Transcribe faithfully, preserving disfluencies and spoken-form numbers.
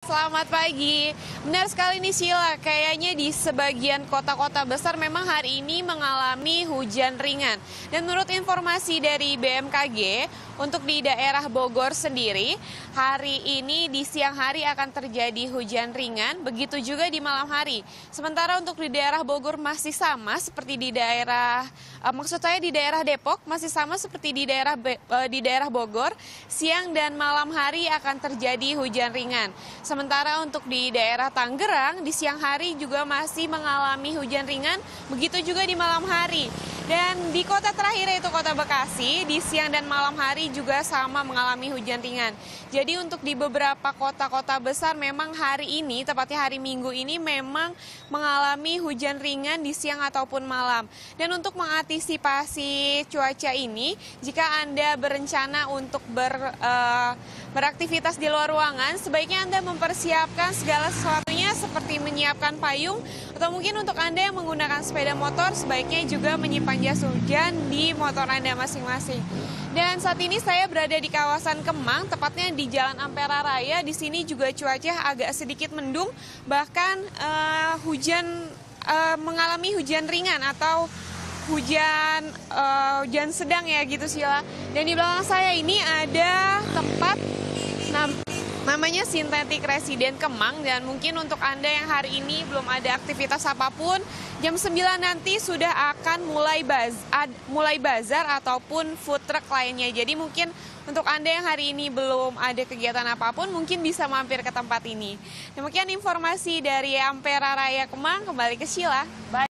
Selamat pagi. Benar sekali nih Sheila, kayaknya di sebagian kota-kota besar memang hari ini mengalami hujan ringan. Dan menurut informasi dari B M K G, untuk di daerah Bogor sendiri, hari ini di siang hari akan terjadi hujan ringan, begitu juga di malam hari. Sementara untuk di daerah Bogor masih sama seperti di daerah, eh, maksud saya di daerah Depok, masih sama seperti di daerah, eh, di daerah Bogor, siang dan malam hari akan terjadi hujan ringan. Sementara untuk di daerah Tangerang, di siang hari juga masih mengalami hujan ringan, begitu juga di malam hari. Dan di kota terakhir yaitu kota Bekasi, di siang dan malam hari juga sama mengalami hujan ringan. Jadi untuk di beberapa kota-kota besar memang hari ini, tepatnya hari Minggu ini memang mengalami hujan ringan di siang ataupun malam. Dan untuk mengantisipasi cuaca ini, jika Anda berencana untuk ber, uh, beraktivitas di luar ruangan, sebaiknya Anda mempersiapkan segala sesuatunya seperti menyiapkan payung, atau mungkin untuk Anda yang menggunakan sepeda motor, sebaiknya juga menyimpan jas hujan di motor Anda masing-masing. Dan saat ini saya berada di kawasan Kemang, tepatnya di Jalan Ampera Raya. Di sini juga cuaca agak sedikit mendung, bahkan uh, hujan uh, mengalami hujan ringan atau hujan uh, hujan sedang ya gitu Sheila. Dan di belakang saya ini ada tempat nam namanya Sintetik Residen Kemang, dan mungkin untuk Anda yang hari ini belum ada aktivitas apapun, jam sembilan nanti sudah akan mulai baz ad, mulai bazar ataupun food truck lainnya. Jadi mungkin untuk Anda yang hari ini belum ada kegiatan apapun, mungkin bisa mampir ke tempat ini. Demikian informasi dari Ampera Raya Kemang, kembali ke Sheila. Bye.